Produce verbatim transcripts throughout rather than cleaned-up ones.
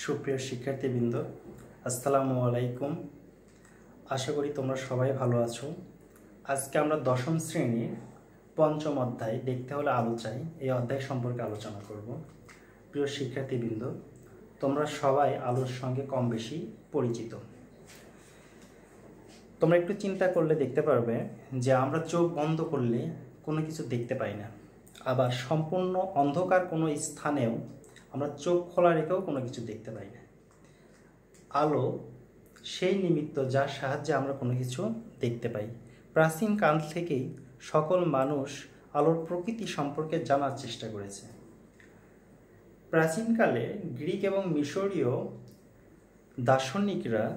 সুপ্রিয় শিক্ষার্থীবৃন্দ, আসসালামু আলাইকুম। আশা করি তোমরা সবাই ভালো আছো। আজকে আমরা দশম শ্রেণীর পঞ্চম অধ্যায় দেখতে হলে আলো চাই এই অধ্যায় সম্পর্কে আলোচনা করব। প্রিয় শিক্ষার্থীবৃন্দ, তোমরা সবাই আলোর সঙ্গে কম বেশি পরিচিত। তোমরা একটু চিন্তা করলে দেখতে পারবে যে আমরা চোখ বন্ধ করলে কোনো কিছু দেখতে পাই না, আবার সম্পূর্ণ অন্ধকার কোনো স্থানেও আমরা চোখ খোলা রেখেও কোনো কিছু দেখতে পাই না। আলো সেই নিমিত্ত যার সাহায্যে আমরা কোনো কিছু দেখতে পাই। প্রাচীন কাল থেকেই সকল মানুষ আলোর প্রকৃতি সম্পর্কে জানার চেষ্টা করেছে। প্রাচীনকালে গ্রিক এবং মিশরীয় দার্শনিকরা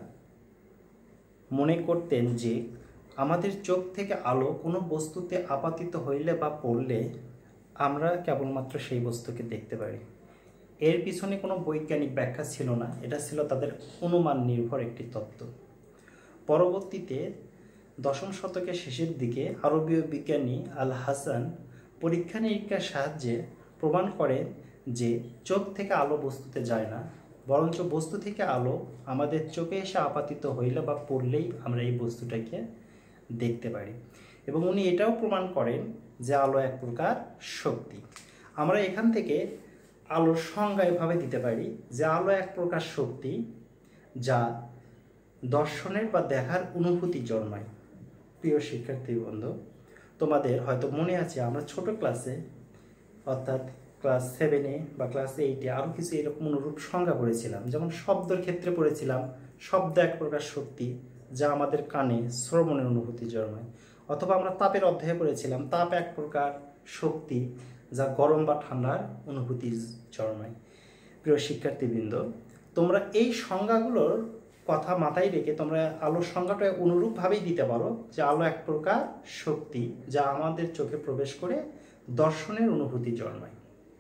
মনে করতেন যে আমাদের চোখ থেকে আলো কোনো বস্তুতে আপাতিত হইলে বা পড়লে আমরা কেবলমাত্র সেই বস্তুকে দেখতে পারি। এর পিছনে কোনো বৈজ্ঞানিক ব্যাখ্যা ছিল না, এটা ছিল তাদের অনুমান নির্ভর একটি তত্ত্ব। পরবর্তীতে দশম শতকের শেষের দিকে আরবীয় বিজ্ঞানী আল হাসান পরীক্ষা নিরীক্ষার সাহায্যে প্রমাণ করেন যে চোখ থেকে আলো বস্তুতে যায় না, বরঞ্চ বস্তু থেকে আলো আমাদের চোখে এসে আপাতিত হইলে বা পড়লেই আমরা এই বস্তুটাকে দেখতে পারি। এবং উনি এটাও প্রমাণ করেন যে আলো এক প্রকার শক্তি। আমরা এখান থেকে আলোর সংজ্ঞা এভাবে দিতে পারি যে আলো এক প্রকার শক্তি যা দর্শনের বা দেখার অনুভূতি জন্মায়। প্রিয় শিক্ষার্থীবৃন্দ, তোমাদের হয়তো মনে আছে আমরা ছোট ক্লাসে অর্থাৎ ক্লাস সেভেনে বা ক্লাস এইটে আরও কিছু এরকম অনুরূপ সংজ্ঞা পড়েছিলাম। যেমন শব্দের ক্ষেত্রে পড়েছিলাম শব্দ এক প্রকার শক্তি যা আমাদের কানে শ্রবণের অনুভূতি জন্মায়। অথবা আমরা তাপের অধ্যায়ে পড়েছিলাম তাপ এক প্রকার শক্তি যা গরম বা ঠান্ডার অনুভূতি জন্মায়। প্রিয় শিক্ষার্থীবৃন্দ, তোমরা এই সংজ্ঞাগুলোর কথা মাথায় রেখে তোমরা আলোর সংজ্ঞাটা অনুরূপভাবেই দিতে পারো যে আলো এক প্রকার শক্তি যা আমাদের চোখে প্রবেশ করে দর্শনের অনুভূতি জন্মায়।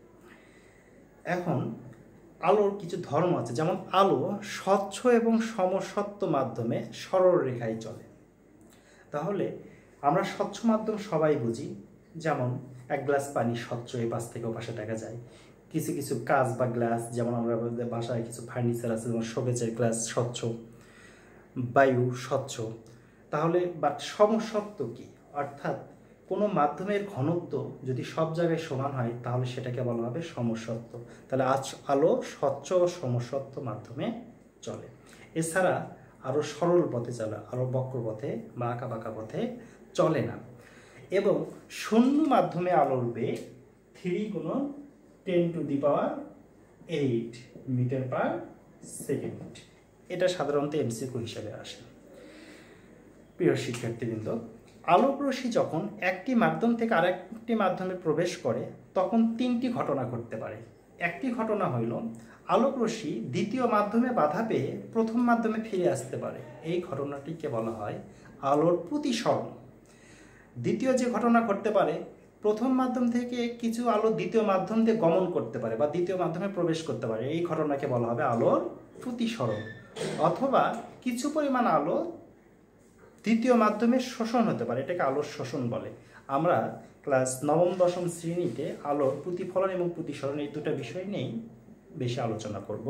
এখন আলোর কিছু ধর্ম আছে, যেমন আলো স্বচ্ছ এবং সমসত্ব মাধ্যমে সরল রেখায় চলে। তাহলে আমরা স্বচ্ছ মাধ্যম সবাই বুঝি, যেমন এক গ্লাস পানি স্বচ্ছ এই পাশ থেকে ও পাশে দেখা যায়। কিছু কিছু কাঁচ বা গ্লাস, যেমন আমরা বাসায় কিছু ফার্নিচার আছে যেমন শোকেজের গ্লাস স্বচ্ছ, বায়ু স্বচ্ছ। তাহলে বাট সমসত্ব কি? অর্থাৎ কোনো মাধ্যমের ঘনত্ব যদি সব জায়গায় সমান হয় তাহলে সেটাকে বলা হবে সমসত্ব। তাহলে আজ আলো স্বচ্ছ ও সমসত্ব মাধ্যমে চলে। এছাড়া আরও সরল পথে চলে, আরও বক্র পথে বা আঁকা বাঁকা পথে চলে না। এবং শূন্য মাধ্যমে আলোর বেগ থ্রি গুণন ten to the power eight metre per second. এটা সাধারণত এমসিকিউ হিসাবে আসে। প্রিয় শিক্ষার্থীবৃন্দ, আলোক রশ্মি যখন একটি মাধ্যম থেকে আরেকটি মাধ্যমে প্রবেশ করে তখন তিনটি ঘটনা ঘটতে পারে। একটি ঘটনা হইল আলোক রশ্মি দ্বিতীয় মাধ্যমে বাধা পেয়ে প্রথম মাধ্যমে ফিরে আসতে পারে, এই ঘটনাটিকে বলা হয় আলোর প্রতিসরণ। দ্বিতীয় যে ঘটনা ঘটতে পারে, প্রথম মাধ্যম থেকে কিছু আলো দ্বিতীয় মাধ্যম দিয়ে গমন করতে পারে বা দ্বিতীয় মাধ্যমে প্রবেশ করতে পারে, এই ঘটনাকে বলা হবে আলোর প্রতিসরণ। অথবা কিছু পরিমাণ আলো দ্বিতীয় মাধ্যমে শোষণ হতে পারে, এটাকে আলোর শোষণ বলে। আমরা ক্লাস নবম দশম শ্রেণীতে আলোর প্রতিফলন এবং প্রতিসরণ এই দুটো বিষয় নিয়েই বেশি আলোচনা করব।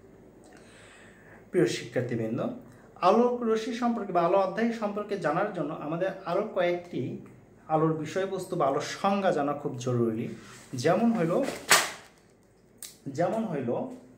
প্রিয় শিক্ষার্থীবৃন্দ, আলোক রশ্মি সম্পর্কে বা আলো অধ্যায় সম্পর্কে জানার জন্য আমাদের আরও কয়েকটি আলোর বিষয়বস্তু বা আলোর সংজ্ঞা জানা খুব জরুরি। যেমন হইল যেমন হইল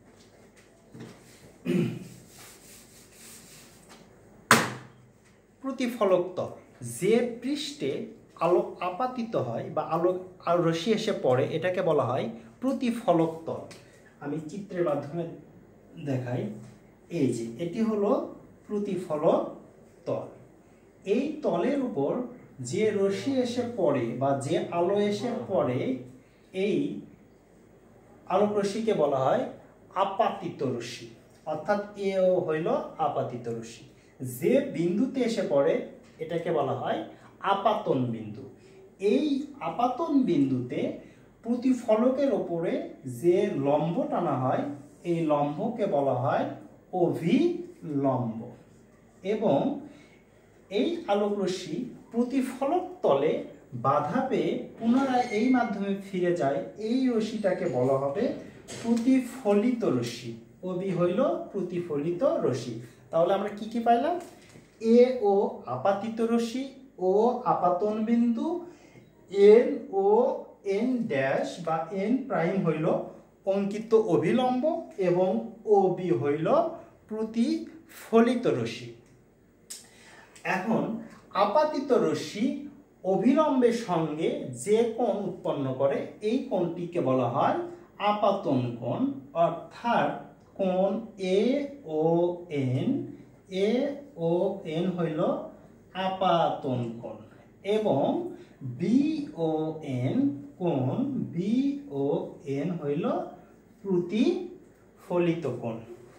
প্রতিফলক তল। যে পৃষ্ঠে আলো আপাতিত হয় বা আলো আলো রশ্মি এসে পড়ে এটাকে বলা হয় প্রতিফলক তল। আমি চিত্রের মাধ্যমে দেখাই। এই যে এটি হলো প্রতিফলক তল। এই তলের উপর যে রশ্মি এসে পড়ে বা যে আলো এসে পড়ে এই আলোক রশ্মিকে বলা হয় আপাতিত রশ্মি, অর্থাৎ এও হইল আপাতিত রশ্মি। যে বিন্দুতে এসে পড়ে এটাকে বলা হয় আপাতন বিন্দু। এই আপাতন বিন্দুতে প্রতিফলকের ওপরে যে লম্ব টানা হয় এই লম্বকে বলা হয় অভিলম্ব। এবং এই আলোক রশ্মি প্রতিফলক তলে বাধা পেয়ে পুনরায় এই মাধ্যমে ফিরে যায়, এই রশ্মিটাকে বলা হবে প্রতিফলিত রশ্মি। ওবি হইল প্রতিফলিত রশ্মি। তাহলে আমরা কি কি পাইলাম? এ ও আপাতিত রশ্মি, ও আপাতন বিন্দু, এন ও এন ড্যাশ বা এন প্রাইম হইল অঙ্কিত অভিলম্ব এবং ও বি হইল প্রতিফলিত রশ্মি। এখন আপাতিত রশ্মি অভিলম্বের সঙ্গে যে কোণ উৎপন্ন করে এই কোণটিকে বলা হয় আপাতন কোণ, অর্থাৎ কোণ এ ও এন, এ ও এন হইল আপাতন কোণ এবং বি ও এন কোণ, বি ও এন হইল প্রতিফলিত কোণ।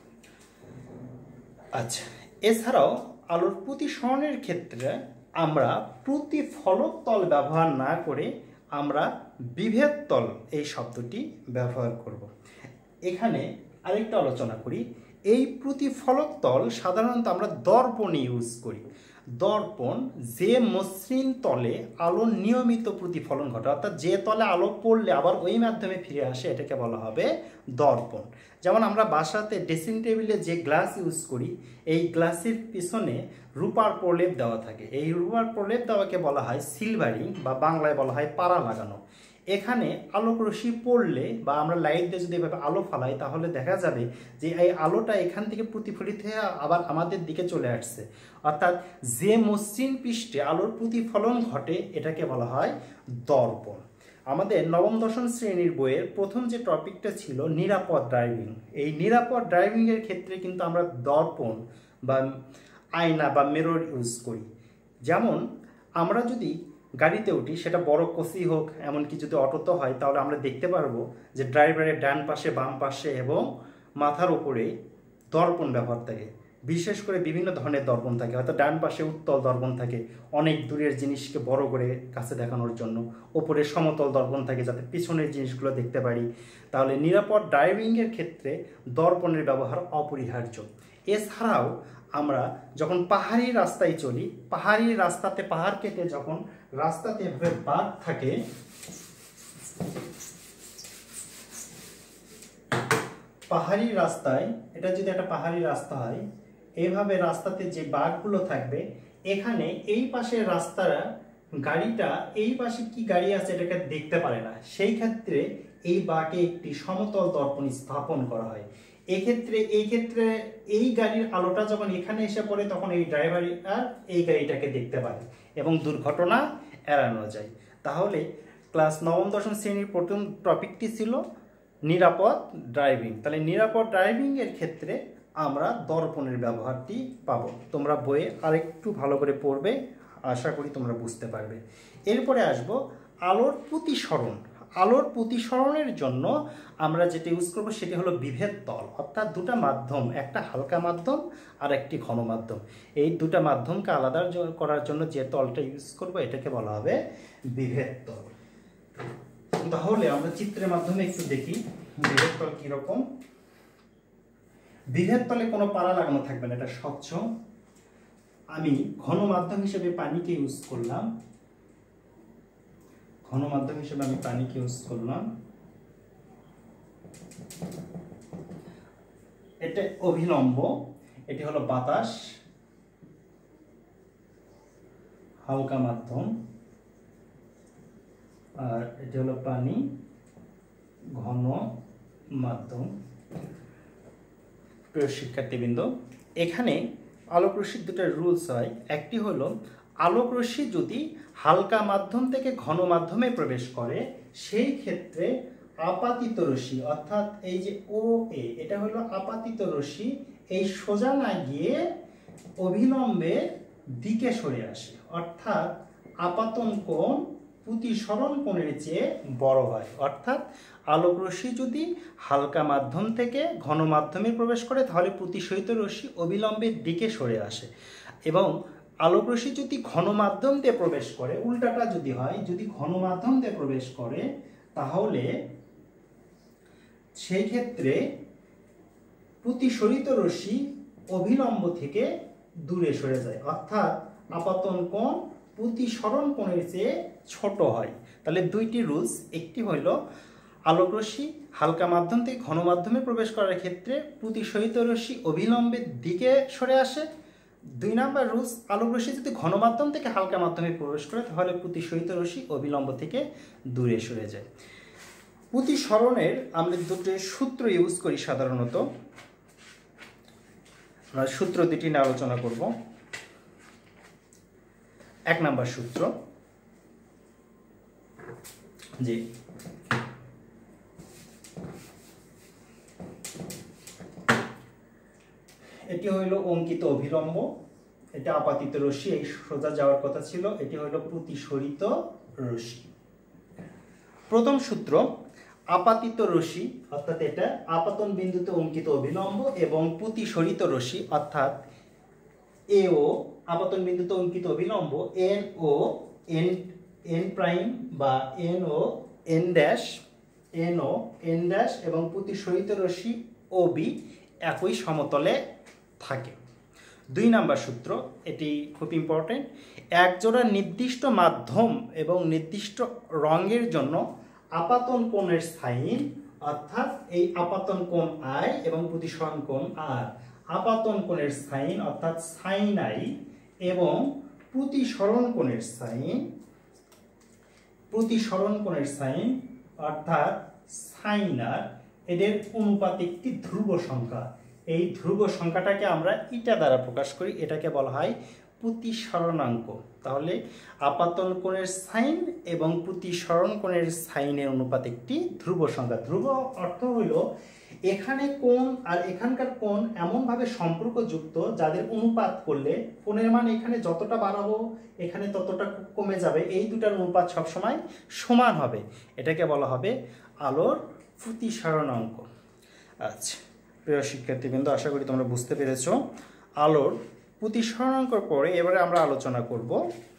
আচ্ছা, এছাড়াও আলোর প্রতিসরণের ক্ষেত্রে আমরা প্রতিফলক তল ব্যবহার না করে আমরা বিভেদ তল এই শব্দটি ব্যবহার করব। এখানে আরেকটা আলোচনা করি। এই প্রতিফলক তল সাধারণত আমরা দর্পণ ইউজ করি। দর্পণ যে মসৃণ তলে আলোর নিয়মিত প্রতিফলন ঘটে, অর্থাৎ যে তলে আলো পড়লে আবার ওই মাধ্যমে ফিরে আসে, এটাকে বলা হবে দর্পণ। যেমন আমরা বাসাতে ড্রেসিং টেবিলে যে গ্লাস ইউজ করি, এই গ্লাসের পিছনে রূপার প্রলেপ দেওয়া থাকে। এই রূপার প্রলেপ দেওয়াকে বলা হয় সিলভারিং বা বাংলায় বলা হয় পাড়া লাগানো। এখানে আলোক রশ্মি পড়লে বা আমরা লাইট দিয়ে যদি এভাবে আলো ফালাই তাহলে দেখা যাবে যে এই আলোটা এখান থেকে প্রতিফলিত হয়ে আবার আমাদের দিকে চলে আসছে, অর্থাৎ যে মসৃণ পৃষ্ঠে আলোর প্রতিফলন ঘটে এটাকে বলা হয় দর্পণ। আমাদের নবম দশম শ্রেণীর বইয়ের প্রথম যে টপিকটা ছিল নিরাপদ ড্রাইভিং, এই নিরাপদ ড্রাইভিংয়ের ক্ষেত্রে কিন্তু আমরা দর্পণ বা আয়না বা মিরর ইউজ করি। যেমন আমরা যদি গাড়িতে উঠি, সেটা বড় কোচি হোক এমনকি যদি অটোতে হয়, তাহলে আমরা দেখতে পারবো যে ড্রাইভারের ডান পাশে, বাম পাশে এবং মাথার উপরে দর্পণ ব্যবহার থাকে। বিশেষ করে বিভিন্ন ধরনের দর্পণ থাকে, হয়তো ডান পাশে উত্তল দর্পণ থাকে অনেক দূরের জিনিসকে বড় করে কাছে দেখানোর জন্য, ওপরে সমতল দর্পণ থাকে যাতে পিছনের জিনিসগুলো দেখতে পারি। তাহলে নিরাপদ ড্রাইভিংয়ের ক্ষেত্রে দর্পণের ব্যবহার অপরিহার্য। এছাড়াও আমরা যখন পাহাড়ি রাস্তায় চলি, পাহাড়ি রাস্তাতে পাহাড় কেটে যখন রাস্তাতে এভাবে বাঁক থাকে, পাহাড়ি রাস্তায়, এটা যদি একটা পাহাড়ি রাস্তা হয়, এইভাবে রাস্তাতে যে বাঁকগুলো থাকবে, এখানে এই পাশের রাস্তারা গাড়িটা এই পাশে কি গাড়ি আছে এটাকে দেখতে পারে না, সেই ক্ষেত্রে এই বাঁকে একটি সমতল দর্পণ স্থাপন করা হয়। এক্ষেত্রে এই ক্ষেত্রে এই গাড়ির আলোটা যখন এখানে এসে পড়ে তখন এই ড্রাইভার আর এই গাড়িটাকে দেখতে পারে এবং দুর্ঘটনা এড়ানো যায়। তাহলে ক্লাস নবম দশম শ্রেণীর প্রথম টপিকটি ছিল নিরাপদ ড্রাইভিং। তাহলে নিরাপদ ড্রাইভিং এর ক্ষেত্রে আমরা দর্পণের ব্যবহারটি পাবো। তোমরা বইয়ে আরেকটু ভালো করে পড়বে, আশা করি তোমরা বুঝতে পারবে। এরপরে আসবো আলোর প্রতিসরণ। আলোর প্রতিসরণের জন্য আমরা যেটা ইউজ করবো সেটি হলো বিভেদ তল, অর্থাৎ দুটা মাধ্যম, একটা হালকা মাধ্যম আর একটি ঘন মাধ্যম। এই দুটা মাধ্যমকে আলাদা করার জন্য যে তলটা ইউজ করবো এটাকে বলা হবে বিভেদ তল। তাহলে আমরা চিত্রের মাধ্যমে একটু দেখি বিভেদ তল কিরকম। বিভেদ তলে কোনো পাড়া লাগানো থাকবে না, এটা স্বচ্ছ। আমি ঘন মাধ্যম হিসেবে পানিকে ইউজ করলাম, ঘন মাধ্যম হিসেবে আমি পানিকে ইউজ করলাম। এটা অভিলম্ব, এটি হলো বাতাস, হালকা মাধ্যম, আর এটি হলো পানি, ঘন মাধ্যম। প্রিয় শিক্ষার্থীবৃন্দ, এখানে আলোক রশ্মির দুটো রুলস হয়। একটি হলো আলোক রশ্মি যদি হালকা মাধ্যম থেকে ঘন মাধ্যমে প্রবেশ করে সেই ক্ষেত্রে আপাতিত রশ্মি, অর্থাৎ এই যে ও এ, এটা হলো আপাতিত রশ্মি, এই সোজা না গিয়ে অভিলম্বের দিকে সরে আসে, অর্থাৎ আপাতন কোণ প্রতিসরণ কোণের চেয়ে বড় হয়। অর্থাৎ আলোক রশ্মি যদি হালকা মাধ্যম থেকে ঘন মাধ্যমে প্রবেশ করে তাহলে প্রতিসরিত রশ্মি অবিলম্বের দিকে সরে আসে, এবং আলোক রশ্মি যদি ঘন মাধ্যম দিয়ে প্রবেশ করে, উল্টাটা যদি হয়, যদি ঘন মাধ্যম দিয়ে প্রবেশ করে তাহলে সেই ক্ষেত্রে প্রতিসরিত রশ্মি অভিলম্ব থেকে দূরে সরে যায়, অর্থাৎ আপাতন কোণ প্রতিসরণ কোণের চেয়ে ছোট হয়। তাহলে দুইটি রুলস, একটি হইল আলোক রশ্মি হালকা মাধ্যম থেকে ঘন মাধ্যমে প্রবেশ করার ক্ষেত্রে প্রতিসরিত রশ্মি অভিলম্বের দিকে সরে আসে। দুই নাম্বার রুলস, আলোক রশ্মি যদি ঘন মাধ্যম থেকে হালকা মাধ্যমে প্রবেশ করে তাহলে প্রতিসরিত রশ্মি অভিলম্ব থেকে দূরে সরে যায়। প্রতিসরণের আমরা দুটো সূত্র ইউজ করি সাধারণত, আমরা সূত্র দুটি নিয়ে আলোচনা করব। এক নাম্বার সূত্র, যে এটি হইল অঙ্কিত অভিলম্ব, এটা আপাতিত রশ্মি, এই সোজা যাওয়ার কথা ছিল, এটি হইল প্রতিসরিত রশ্মি। প্রথম সূত্র, আপাতিত রশ্মি অর্থাৎ এটা আপাতন বিন্দুতে অঙ্কিত অভিলম্ব এবং প্রতিসরিত রশ্মি অর্থাৎ এও আপাতন বিন্দুতে অঙ্কিত অভিলম্ব, N O N N prime বা N O N dash N O N dash এবং প্রতিসরিত রশ্মি ও বি একই সমতলে থাকে। দুই নাম্বার সূত্র, এটি খুব ইম্পর্টেন্ট, একজোড়া নির্দিষ্ট মাধ্যম এবং নির্দিষ্ট রঙের জন্য আপাতন কোণের সাইন অর্থাৎ এই আপাতন কোণ আই এবং প্রতিসরণ কোণ আর, আপাতন কোণের সাইন অর্থাৎ সাইন আই এবং প্রতিসরণ কোণের সাইন প্রতিসরণ কোণের সাইন অর্থাৎ সাইন আর, এদের অনুপাত একটি ধ্রুব সংখ্যা। এই ধ্রুব সংখ্যাটাকে আমরা ইটা দ্বারা প্রকাশ করি, এটাকে বলা হয় প্রতিসরণাঙ্ক। তাহলে আপাতন কোণের সাইন এবং প্রতিসরণ কোণের সাইনের অনুপাত একটি ধ্রুব সংখ্যা। ধ্রুব অর্থ হইল এখানে কোণ আর এখানকার কোণ এমনভাবে সম্পর্কযুক্ত যাদের অনুপাত করলে কোণের মান এখানে যতটা বাড়াবো এখানে ততটা কমে যাবে, এই দুটার অনুপাত সবসময় সমান হবে, এটাকে বলা হবে আলোর প্রতিসরণাঙ্ক। আচ্ছা প্রিয় শিক্ষার্থীবৃন্দ, আশা করি তোমরা বুঝতে পেরেছো আলোর প্রতিসরণাঙ্কর পরে এবারে আমরা আলোচনা করব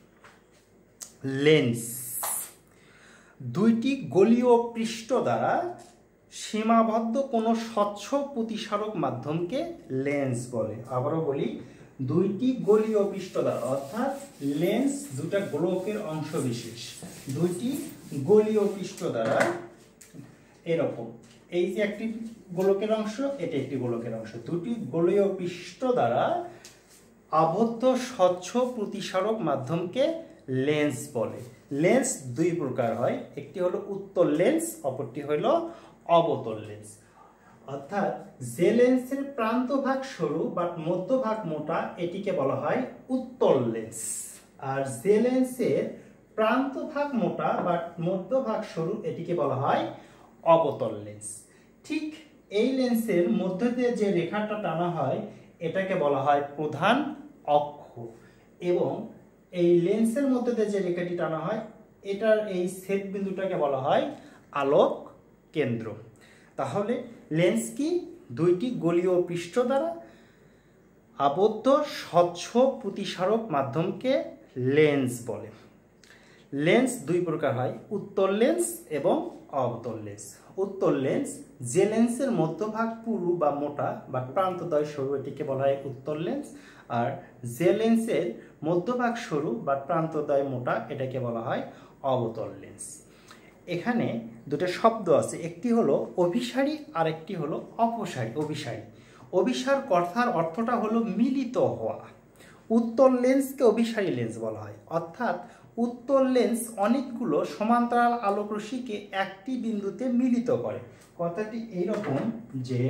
লেন্স। দুইটি গোলীয় পৃষ্ঠ দ্বারা সীমাবদ্ধ কোনো স্বচ্ছ প্রতিসারক মাধ্যমকে লেন্স বলে। আবারও বলি, দুইটি গোলীয় পৃষ্ঠ দ্বারা অর্থাৎ লেন্স দুটা গোলকের অংশ বিশেষ, দুইটি গোলীয় পৃষ্ঠ দ্বারা এরকম, এই যে একটি গোলকের অংশ, এটা একটি গোলকের অংশ, দুটি গোলীয় পৃষ্ঠ দ্বারা আবদ্ধ স্বচ্ছ প্রতিসারক মাধ্যমকে লেন্স বলে। লেন্স দুই প্রকার হয়, একটি হলো উত্তল লেন্স, অপরটি হইল অবতল লেন্স। অর্থাৎ যে লেন্সের প্রান্তভাগ সরু বা মধ্যভাগ মোটা এটিকে বলা হয় উত্তল লেন্স, আর যে লেন্সের প্রান্তভাগ মোটা বা মধ্যভাগ সরু এটিকে বলা হয় অবতল লেন্স। ঠিক এই লেন্সের মধ্য দিয়ে যে রেখাটা টানা হয় এটাকে বলা হয় প্রধান অক্ষ, এবং এই লেন্সের মধ্যে দিয়ে যে রেখাটি টানা হয় এটার এই ছেদ বিন্দুটাকে বলা হয় আলোক কেন্দ্র। তাহলে লেন্স কি? দুইটি গোলীয় পৃষ্ঠ দ্বারা আবদ্ধ স্বচ্ছ প্রতিসারক মাধ্যমকে লেন্স বলে। লেন্স দুই প্রকার হয়, উত্তল লেন্স এবং অবতল লেন্স। উত্তল লেন্স যে লেন্সের মধ্যভাগ পুরু বা মোটা বা প্রান্তদ্বয় সরু এটিকে বলা হয় উত্তল লেন্স, আর যে লেন্সের মধ্যভাগ সরু বা প্রান্তদ্বয় মোটা এটাকে বলা হয় অবতল লেন্স। এখানে দুটো শব্দ আছে, একটি হলো অভিসারী আর একটি হলো অপসারী। অভিসারী অভিসার কথার অর্থটা হলো মিলিত হওয়া। উত্তল লেন্সকে অভিসারী লেন্স বলা হয়, অর্থাৎ উত্তল লেন্স অনেকগুলো সমান্তরাল আলোক রশ্মিকে একটি বিন্দুতে মিলিত করে। কথাটি এইরকম যে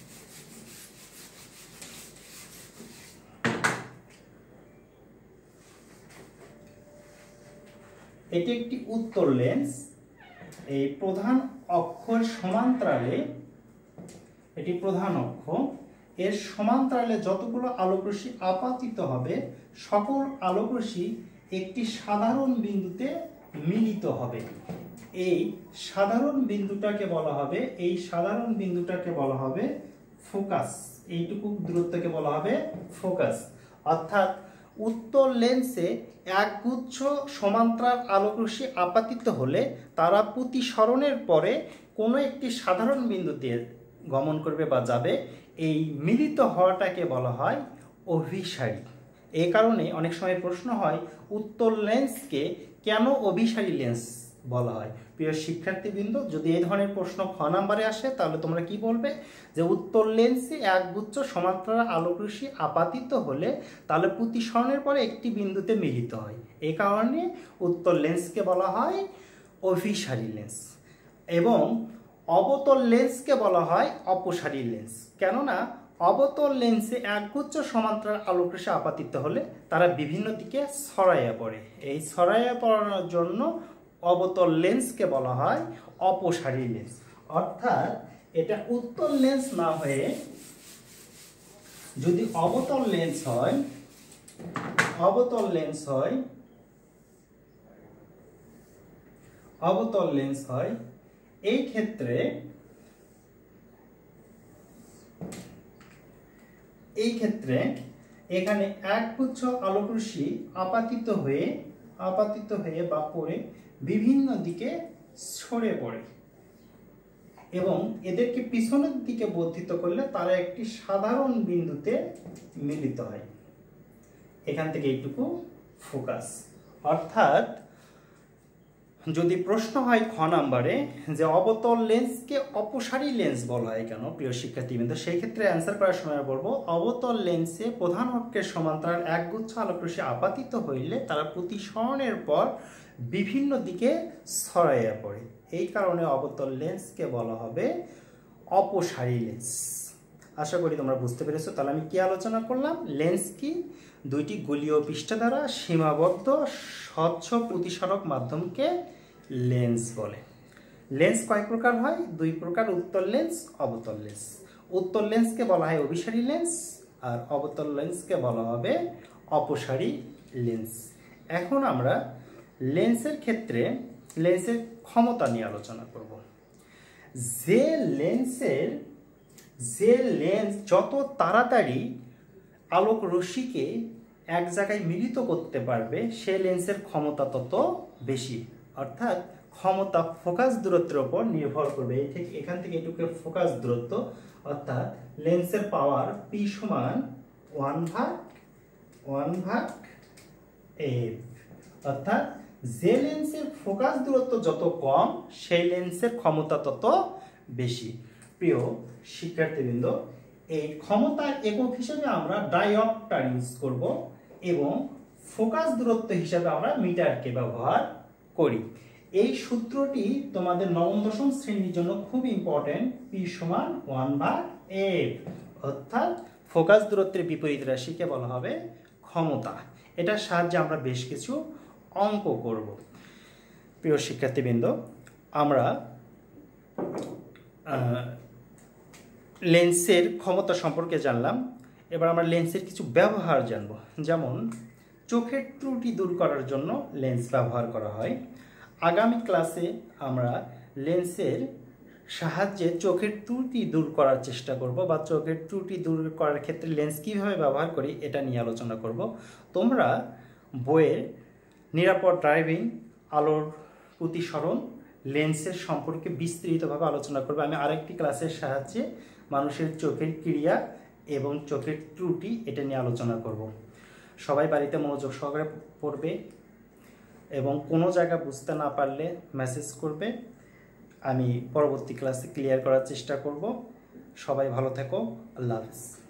এটি একটি উত্তল লেন্স, এই প্রধান অক্ষর সমান্তরালে, এটি প্রধান অক্ষ, এর সমান্তরালে যতগুলো আলোক রশ্মি আপাতিত হবে সকল আলোক রশ্মি একটি সাধারণ বিন্দুতে মিলিত হবে। এই সাধারণ বিন্দুটাকে বলা হবে এই সাধারণ বিন্দুটাকে বলা হবে ফোকাস। এইটুকু দূরত্বকে বলা হবে ফোকাস। অর্থাৎ উত্তল লেন্সে একগুচ্ছ সমান্তরাল আলোক রশ্মি আপাতিত হলে তারা প্রতিসরণের পরে কোনো একটি সাধারণ বিন্দুতে গমন করবে বা যাবে, এই মিলিত হওয়াটাকে বলা হয় অভিসারী। এই কারণে অনেক সময় প্রশ্ন হয় উত্তল লেন্সকে কেন অভিসারী লেন্স বলা হয়। প্রিয় শিক্ষার্থীবৃন্দ, যদি এই ধরনের প্রশ্ন খ নাম্বারে আসে তাহলে তোমরা কি বলবে যে উত্তর লেন্সে একগুচ্ছ সমান্তরাল আলোকরশ্মি আপাতিত হলে তাহলে প্রতিসরণের পরে একটি বিন্দুতে মিলিত হয়। এই কারণে উত্তর লেন্সকে বলা হয় অভিসারী লেন্স এবং অবতল লেন্সকে বলা হয় অপসারী লেন্স। কেননা অবতল লেন্সে একগুচ্ছ সমান্তরাল আলোকরশ্মি আপাতিত হলে তারা বিভিন্ন দিকে ছড়াইয়া পড়ে। এই ছড়াইয়া পড়ানোর জন্য অবতল লেন্সকে বলা হয় অপসারী লেন্স। অর্থাৎ এটা উত্তল লেন্স না হয়ে যদি অবতল লেন্স হয় অবতল লেন্স হয় অবতল লেন্স হয় এই ক্ষেত্রে এই ক্ষেত্রে এখানে একগুচ্ছ আলোকরশ্মি আপাতিত হয়ে আপাতিত হয়ে বা পড়ে বিভিন্ন দিকে ছড়ে পড়ে এবং এদেরকে পিছনের দিকে বর্ধিত করলে তারা একটি সাধারণ বিন্দুতে মিলিত হয়। এখান থেকে এইটুকু ফোকাস। অর্থাৎ যদি প্রশ্ন হয় খ নাম্বারে যে অবতল লেন্সকে অপসারী লেন্স বলা হয় কেন প্রিয় শিক্ষার্থীবৃন্দ, সেই ক্ষেত্রে অ্যান্সার করার সময় বলবো অবতল লেন্সে প্রধান অক্ষের সমান্তরাল একগুচ্ছ আলোকরশ্মি আপাতিত হইলে তারা প্রতিসরণের পর বিভিন্ন দিকে ছড়াইয়া পড়ে। এই কারণে অবতল লেন্সকে বলা হবে অপসারী লেন্স। আশা করি তোমরা বুঝতে পেরেছো। তাহলে আমি কি আলোচনা করলাম? লেন্স কি? দুইটি গোলীয় পৃষ্ঠা দ্বারা সীমাবদ্ধ স্বচ্ছ প্রতিসরক মাধ্যমকে লেন্স বলে। লেন্স কয় প্রকার হয়? দুই প্রকার, উত্তল লেন্স, অবতল লেন্স। উত্তল লেন্সকে বলা হয় অভিসারী লেন্স আর অবতল লেন্সকে বলা হবে অপসারী লেন্স। এখন আমরা লেন্সের ক্ষেত্রে লেন্সের ক্ষমতা নিয়ে আলোচনা করব। যে লেন্সের যে লেন্স যত তাড়াতাড়ি আলোক রশ্মিকে এক জায়গায় মিলিত করতে পারবে সে লেন্সের ক্ষমতা তত বেশি। অর্থাৎ ক্ষমতা ফোকাস দূরত্বের উপর নির্ভর করবে। এই থেকে এখান থেকে এটুকু ফোকাস দূরত্ব, অর্থাৎ লেন্সের পাওয়ার পি সমান ওয়ান ভাগ ওয়ান ভাগ এফ। অর্থাৎ যে লেন্সের ফোকাস দূরত্ব যত কম সেই লেন্সের ক্ষমতা তত বেশি। প্রিয় শিক্ষার্থীবৃন্দ, এই ক্ষমতার একক হিসেবে আমরা ডায়োপ্টার ইউজ করব এবং ফোকাস দূরত্ব হিসেবে আমরা মিটারকে ব্যবহার করি। এই সূত্রটি তোমাদের নবম দশম শ্রেণীর জন্য খুব ইম্পর্টেন্ট। পি সমান ওয়ান ভাগ এফ, অর্থাৎ ফোকাস দূরত্বের বিপরীত রাশিকে বলা হবে ক্ষমতা। এটার সাহায্যে আমরা বেশ কিছু অঙ্ক করব। প্রিয় শিক্ষার্থীবৃন্দ, আমরা লেন্সের ক্ষমতা সম্পর্কে জানলাম। এবার আমরা লেন্সের কিছু ব্যবহার জানব। যেমন চোখের ত্রুটি দূর করার জন্য লেন্স ব্যবহার করা হয়। আগামী ক্লাসে আমরা লেন্সের সাহায্যে চোখের ত্রুটি দূর করার চেষ্টা করব বা চোখের ত্রুটি দূর করার ক্ষেত্রে লেন্স কীভাবে ব্যবহার করি এটা নিয়ে আলোচনা করব। তোমরা বইয়ের নিরাপদ ড্রাইভিং, আলোর প্রতিসরণ, লেন্সের সম্পর্কে বিস্তৃতভাবে আলোচনা করবে। আমি আরেকটি ক্লাসের সাহায্যে মানুষের চোখের ক্রিয়া এবং চোখের ত্রুটি এটা নিয়ে আলোচনা করব। সবাই বাড়িতে মনোযোগ সহকারে পড়বে এবং কোনো জায়গা বুঝতে না পারলে মেসেজ করবে, আমি পরবর্তী ক্লাসে ক্লিয়ার করার চেষ্টা করব। সবাই ভালো থেকো। আল্লাহ হাফেজ।